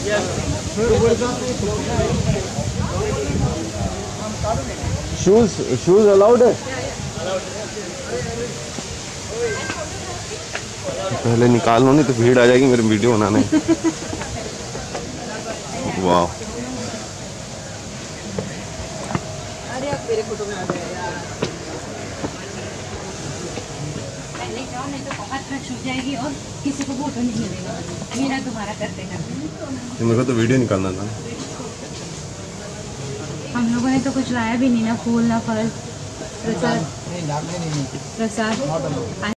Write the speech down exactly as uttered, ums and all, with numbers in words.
Shoes shoes allowed है? पहले निकाल लो, नहीं तो भीड़ आ जाएगी मेरे वीडियो बनाने। वाह, अरे अब तेरे फोटो में आ गया यार। पहले जाओ, नहीं तो बहुत रश हो जाएगी और किसी को फोटो नहीं मिलेगा। मेरा तुम्हारा करते करते मेरे को तो वीडियो निकालना था। हम लोगों ने तो कुछ लाया भी नहीं, ना फूल ना फल, प्रसाद प्रसाद